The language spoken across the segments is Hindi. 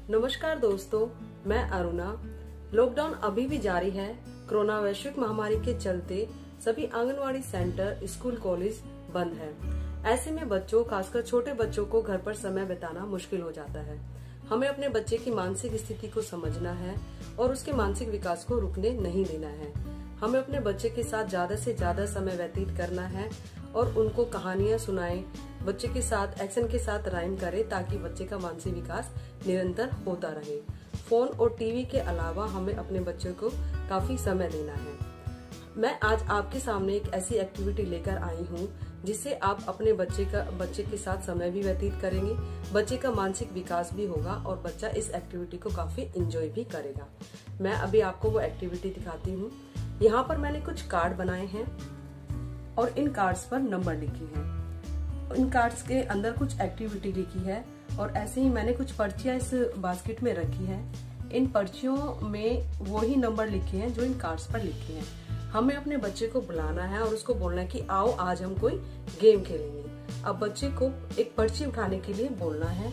नमस्कार दोस्तों, मैं अरुणा। लॉकडाउन अभी भी जारी है। कोरोना वैश्विक महामारी के चलते सभी आंगनवाड़ी सेंटर, स्कूल, कॉलेज बंद है। ऐसे में बच्चों, खासकर छोटे बच्चों को घर पर समय बिताना मुश्किल हो जाता है। हमें अपने बच्चे की मानसिक स्थिति को समझना है और उसके मानसिक विकास को रुकने नहीं देना है। हमें अपने बच्चे के साथ ज्यादा से ज्यादा समय व्यतीत करना है और उनको कहानियां सुनाएं, बच्चे के साथ एक्शन के साथ राइम करें ताकि बच्चे का मानसिक विकास निरंतर होता रहे। फोन और टीवी के अलावा हमें अपने बच्चे को काफी समय देना है। मैं आज आपके सामने एक ऐसी एक्टिविटी लेकर आई हूँ जिससे आप अपने बच्चे के साथ समय भी व्यतीत करेंगे, बच्चे का मानसिक विकास भी होगा और बच्चा इस एक्टिविटी को काफी एंजॉय भी करेगा। मैं अभी आपको वो एक्टिविटी दिखाती हूँ। यहाँ पर मैंने कुछ कार्ड बनाए हैं और इन कार्ड्स पर नंबर लिखे हैं। इन कार्ड्स के अंदर कुछ एक्टिविटी लिखी है और ऐसे ही मैंने कुछ पर्चियां इस बास्केट में रखी है। इन पर्चियों में वही नंबर लिखे हैं जो इन कार्ड्स पर लिखे हैं। हमें अपने बच्चे को बुलाना है और उसको बोलना है कि आओ आज हम कोई गेम खेलेंगे। अब बच्चे को एक पर्ची उठाने के लिए बोलना है।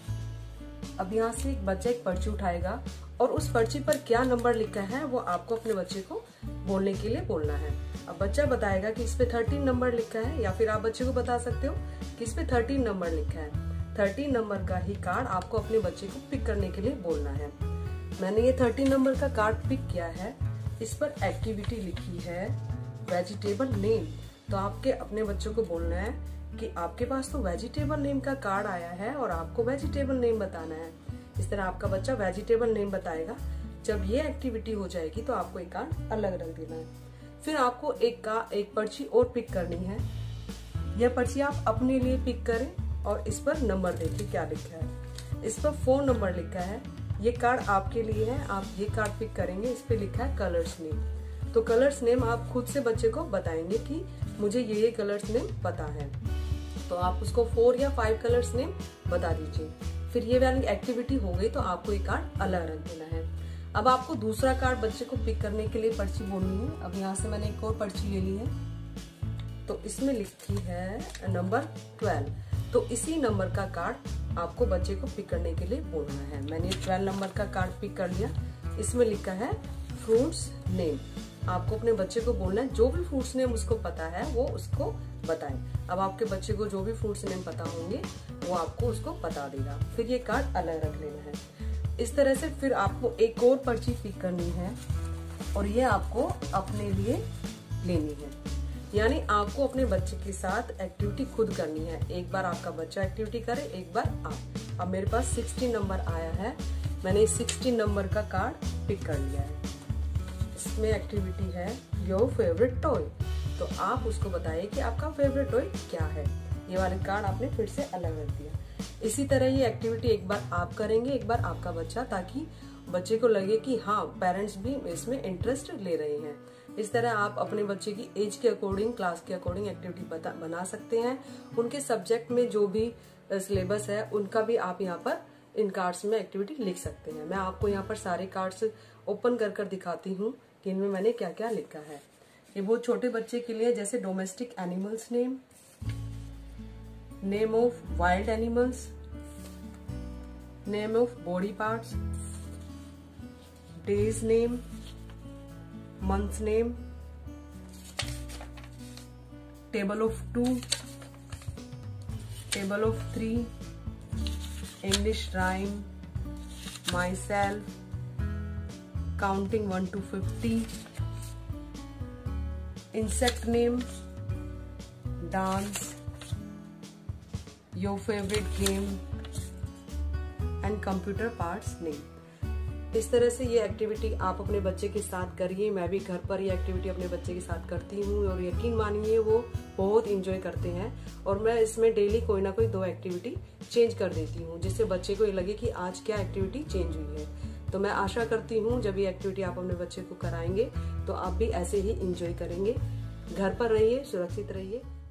अब यहाँ से एक बच्चा एक पर्ची उठाएगा और उस पर्ची पर क्या नंबर लिखा है वो आपको अपने बच्चे को बोलने के लिए बोलना है। अब बच्चा बताएगा कि इस पे 13 नंबर लिखा है, या फिर आप बच्चे को बता सकते हो कि इस पे 13 नंबर लिखा है। 13 नंबर का ही कार्ड आपको अपने बच्चे को पिक करने के लिए बोलना है। मैंने ये 13 नंबर का कार्ड पिक किया है। इस पर एक्टिविटी लिखी है वेजिटेबल नेम। तो आपके अपने बच्चों को बोलना है कि आपके पास तो वेजिटेबल नेम का कार्ड आया है और आपको वेजिटेबल नेम बताना है। इस तरह आपका बच्चा वेजिटेबल नेम बताएगा। जब ये एक्टिविटी हो जाएगी तो आपको एक कार्ड अलग रख देना है। फिर आपको एक पर्ची और पिक करनी है। यह पर्ची आप अपने लिए पिक करें और इस पर नंबर देखिए क्या लिखा है। इस पर 4 नंबर लिखा है। ये कार्ड आपके लिए है। आप ये कार्ड पिक करेंगे। इस पे लिखा है कलर्स नेम। तो कलर्स नेम आप खुद से बच्चे को बताएंगे कि मुझे ये कलर्स नेम पता है। तो आप उसको 4 या 5 कलर्स नेम बता दीजिए। फिर ये वाली एक्टिविटी हो गई तो आपको एक कार्ड अलग रख देना है। अब आपको दूसरा कार्ड बच्चे को पिक करने के लिए पर्ची बोलनी है। अब यहाँ से मैंने एक और पर्ची ले ली है। तो इसमें लिखी है नंबर 12। तो इसी नंबर का कार्ड आपको बच्चे को पिक करने के लिए बोलना है। मैंने 12 नंबर का कार्ड पिक कर लिया। इसमें लिखा है फ्रूट्स नेम। आपको अपने बच्चे को बोलना है जो भी फ्रूट्स नेम उसको पता है वो उसको बताएं। अब आपके बच्चे को जो भी फ्रूट्स नेम पता होंगे वो आपको उसको बता देगा। फिर ये कार्ड अलग रख लेना है। इस तरह से फिर आपको एक और पर्ची पिक करनी है और ये आपको अपने लिए लेनी है। यानी आपको अपने बच्चे के साथ एक्टिविटी खुद करनी है। एक बार आपका बच्चा एक्टिविटी करे, एक बार आप। अब मेरे पास 16 नंबर आया है। मैंने 16 नंबर का कार्ड पिक कर लिया है। इसमें एक्टिविटी है योर फेवरेट टॉय। तो आप उसको बताइए कि आपका फेवरेट टॉय क्या है। ये वाले कार्ड आपने फिर से अलग रख दिया। इसी तरह ये एक्टिविटी एक बार आप करेंगे, एक बार आपका बच्चा, ताकि बच्चे को लगे कि हाँ पेरेंट्स भी इसमें इंटरेस्ट ले रहे हैं। इस तरह आप अपने बच्चे की एज के अकॉर्डिंग, क्लास के अकॉर्डिंग एक्टिविटी बना सकते हैं। उनके सब्जेक्ट में जो भी सिलेबस है उनका भी आप यहाँ पर इन कार्ड्स में एक्टिविटी लिख सकते हैं। मैं आपको यहाँ पर सारे कार्ड्स ओपन कर दिखाती हूँ कि इनमें मैंने क्या क्या लिखा है। ये बहुत छोटे बच्चे के लिए, जैसे domestic animals name, name of wild animals, name of body parts, days name, months name, table of 2, table of 3, English rhyme, myself, counting 1 to 50, insect name, dance, your favourite game and computer parts name. इस तरह से ये एक्टिविटी आप अपने बच्चे के साथ करिए। मैं भी घर पर ये एक्टिविटी अपने बच्चे के साथ करती हूँ और यकीन मानिए वो बहुत इंजॉय करते हैं। और मैं इसमें डेली कोई ना कोई 2 एक्टिविटी चेंज कर देती हूँ जिससे बच्चे को ये लगे कि आज क्या एक्टिविटी चेंज हुई है। तो मैं आशा करती हूँ जब ये एक्टिविटी आप अपने बच्चे को कराएंगे तो आप भी ऐसे ही इंजॉय करेंगे। घर पर रहिए, सुरक्षित रहिए।